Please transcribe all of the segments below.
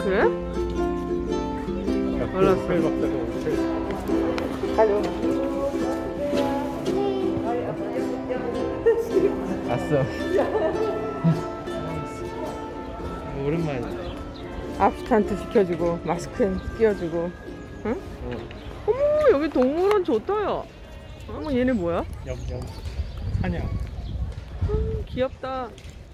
그래? 몰랐어. 가죠. 왔어. 오랜만이야. 앞스탄트 시켜주고 마스크 끼워주고. 응? 응. 어머, 여기 동물원 좋다 야. 어머, 얘네 뭐야? 염염 사냥. 귀엽다.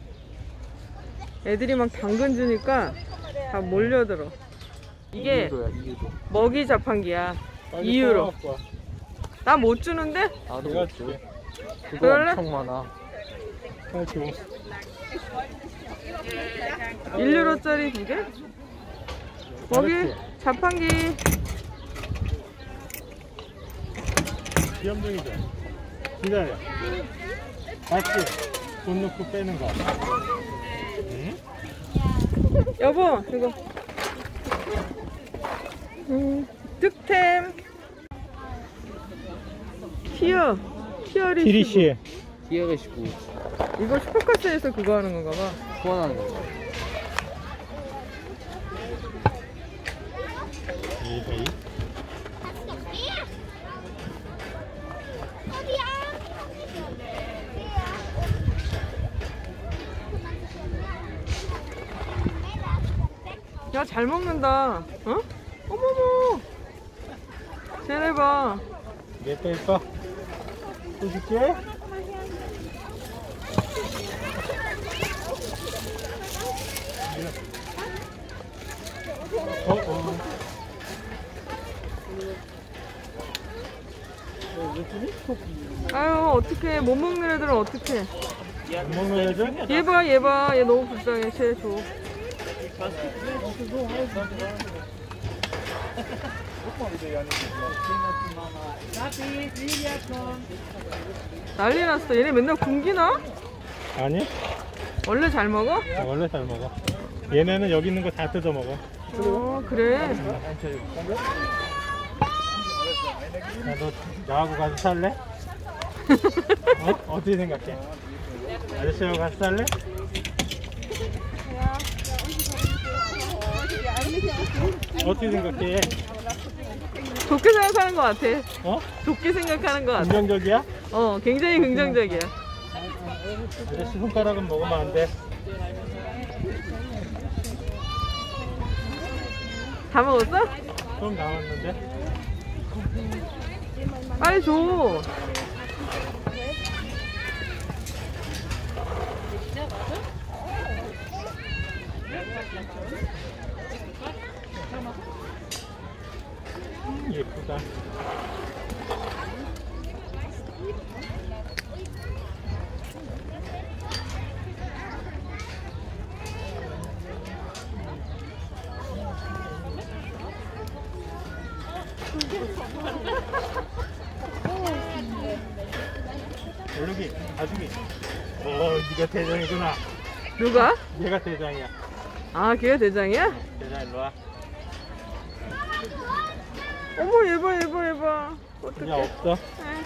애들이 막 당근 주니까 다 몰려들어. 이게 2유로야, 2유로. 먹이 자판기야. 2유로. 나 못 주는데? 나도 못 줘. 그거 그럴래? 엄청 많아. 줘. 1유로짜리 2개? 먹이 자판기. 귀염둥이죠? 기다려. 맞지? 돈 넣고 빼는 거. 응? 여보, 이거. 득템. 티어리. 기리시. 기어가 19. 이거 슈퍼카스에서 그거 하는 건가 봐. 후원하는 거죠. 에이. 야, 잘 먹는다. 어? 어머머. 쟤네 봐. 얘또 예뻐. 또 줄게. 아유, 어떡해. 못 먹는 애들은 어떡해. 안 먹는 애들? 얘 봐, 얘 봐. 얘 너무 불쌍해. 쟤 줘. 난리 났어. 얘네 맨날 굶기나? 아니? 원래 잘 먹어? 원래 잘 먹어. 얘네는 여기 있는 거 다 뜯어 먹어. 어, 그래. 야, 너 나하고 가서 살래? 어떻게 생각해? 아저씨하고 가서 살래? 어떻게 생각해? 좋게 생각하는 것 같아. 어? 좋게 생각하는 것 같아. 긍정적이야? 어, 굉장히 긍정적이야. 아저씨 손가락은 먹으면 안 돼. 다 먹었어? 좀 남았는데. 빨리 줘. 예쁘다. 얼룩이, 아죽이. 네가 대장이구나. 누가? 얘가 대장이야. 아, 걔가 대장이야? 대장 일로 와. 어머, 얘 봐, 얘 봐, 얘 봐. 그냥 어떡해. 없어. 네.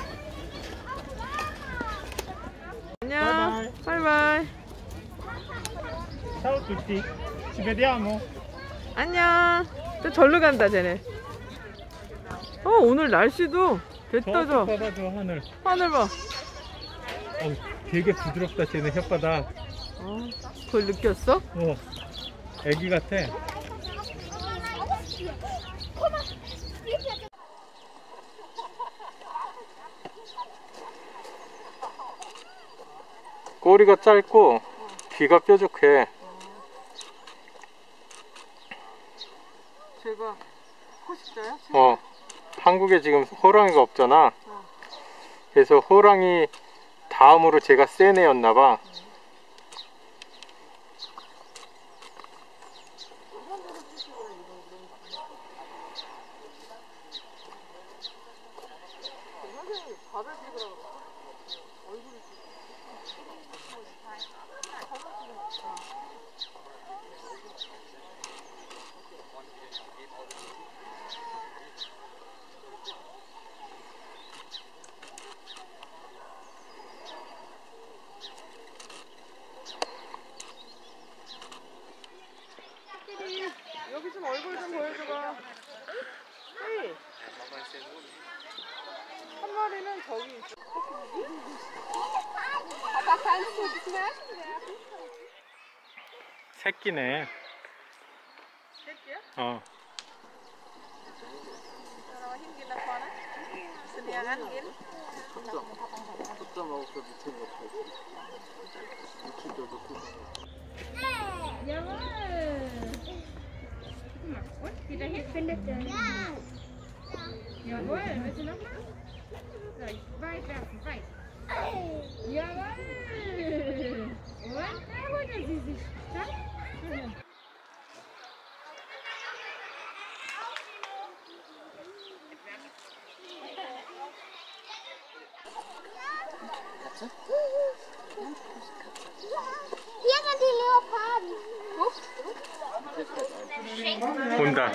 안녕. 바이바이. Ciao a tutti. Ci vediamo. 안녕. 저 절로 간다, 쟤네. 오늘 날씨도 됐다, 저. 봐봐, 저 하늘. 하늘 봐. 되게 부드럽다, 쟤네 혓바닥. 그걸 느꼈어? 애기 같아. 꼬리가 짧고 귀가 뾰족해. 제가 호식자야? 한국에 지금 호랑이가 없잖아. 그래서 호랑이 다음으로 제가 센 애였나봐. 저기 있어. 새끼네. 새끼야? 어. 힘긴 나 봐라. 그냥 안 길. 숫자 먹어서 밑에 넣고 밑에도 넣고. Wieder hier findet er. Ja. Jawohl, willst du nochmal? So, weit werfen, weit. Jawohl. Und da holt er sie sich. Stopp. Hier sind die Leoparden. 온다.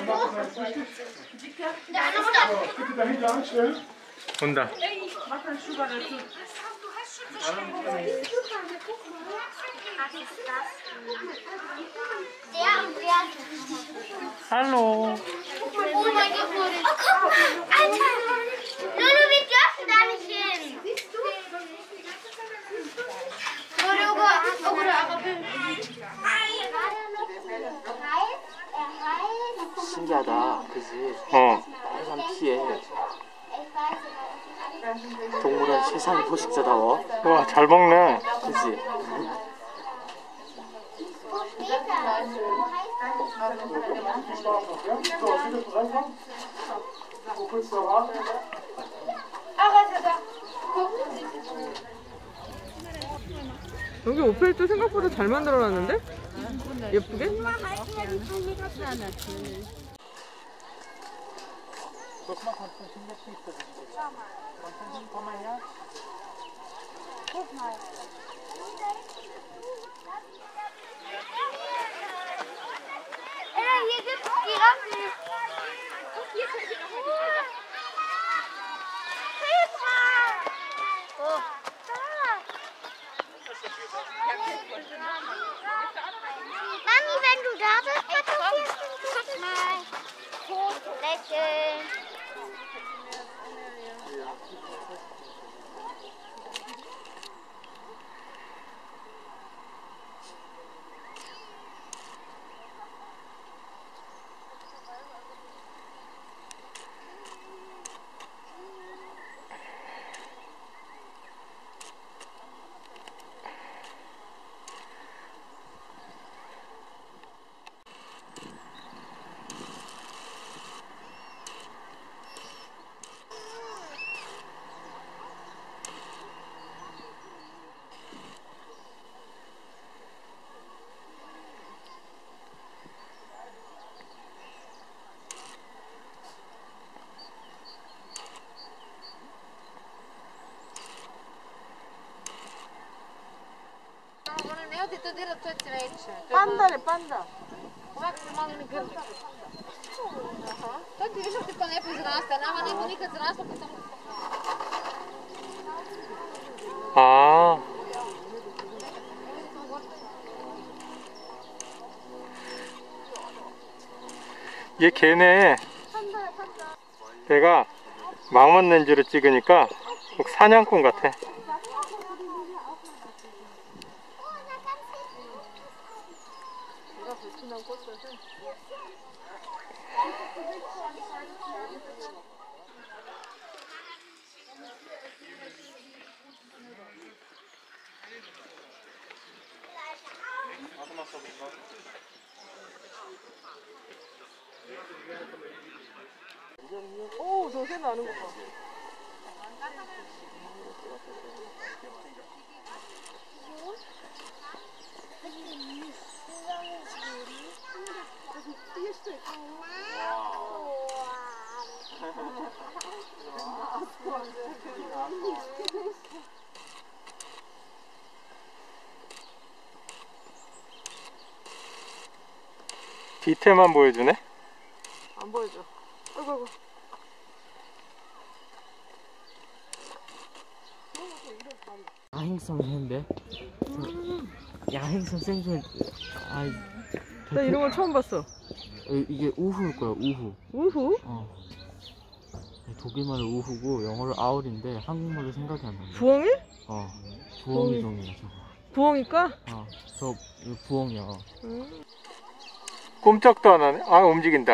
Bitte dahinter anstellen. 온다. Der und der. 할로. Oh mein Gott. Oh, guck. Alter. Lulu, wir dürfen da nicht hin. 신기하다, 그지? 어. 해삼 피해. 동물은 세상의 포식자다워. 와, 잘 먹네. 그지? 여기 오펠도 생각보다 잘 만들어놨는데? 예쁘게? Hier gibt es Giraffen. Hier könnt ihr noch Petra! Oh. Mami, wenn du da bist, fotografierst du mich. Guck mal. Foto, lächeln. 빤다래, 빤다. Tad ti više ti to ne pozraste, nama ne bi nikad zraslo po tom. 아. 얘 걔네. 얘가 망원 렌즈로 찍으니까 꼭 사냥꾼 같아. 오, 저 새 나는 거 봐. 디테일만 보여주네. 안 보여줘. 아이고, 아이고. 야행성 했는데? 야행성 생선. 아, 나 이런 거 처음 봤어. 이게 우후일 거야, 우후. 우후? 어. 독일말로 우후고 영어로 아울인데 한국말로 생각이 안 난다. 부엉이? 부엉이 종이야 저거. 부엉이과? 저 부엉이야. 꼼짝도 안 하네. 아, 움직인다.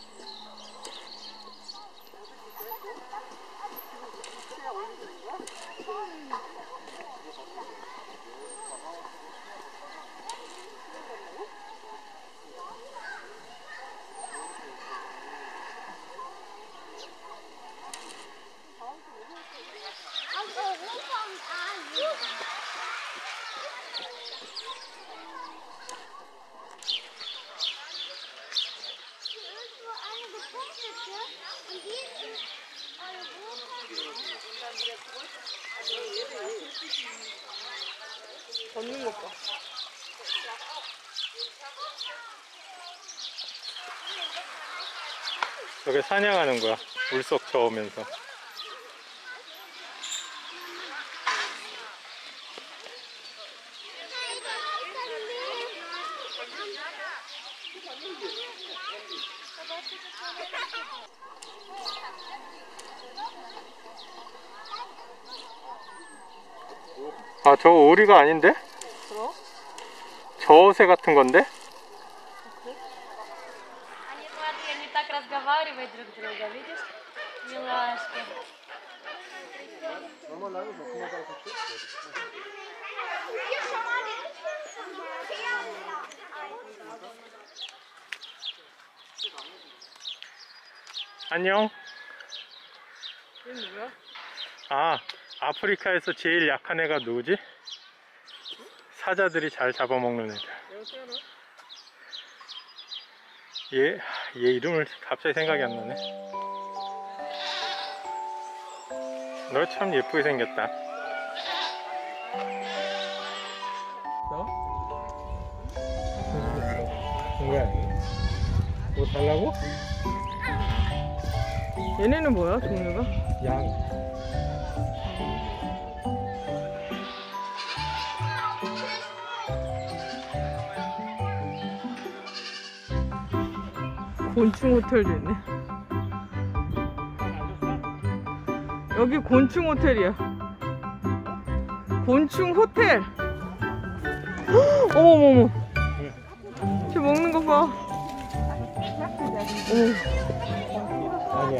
걷는 것 봐. 저게 사냥하는 거야. 물속 저으면서. 아, 저거 오리가 아닌데? 저새 같은 건데? Они, смотри, они так разговаривают друг друга, видишь? Милашки. 안녕. 얘는 뭐야? 아, 아프리카에서 제일 약한 애가 누구지? 사자들이 잘 잡아먹는 애들. 얘 이름을 갑자기 생각이 안 나네. 너 참 예쁘게 생겼다. 뭐야? 뭐 달라고? 얘네는 뭐야, 종류가? 양. 곤충 호텔도 있네. 여기 곤충 호텔이야. 곤충 호텔. 어머머머. 쟤 먹는 거 봐. 아니.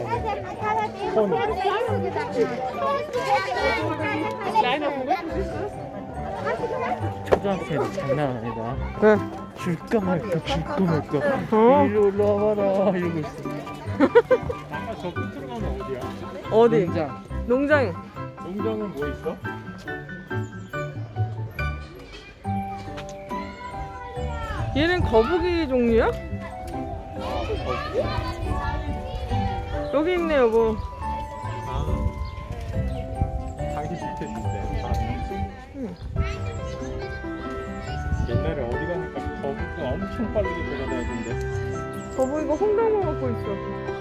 초등학생이 장난 아니다. 왜? 줄까 말까 줄까 말까 이리 올라와라 이러고 있어. 아까 저 끝으로 가면 어디야? 어디? 농장. 농장. 농장은 뭐 있어? 얘는 거북이 종류야? 여기 있네, 여보. 장기 주택인데. 응. 옛날에 어디 가니까 거북이가 엄청 빠르게 돌아다니던데. 거북이가 홍당무 먹고 있어.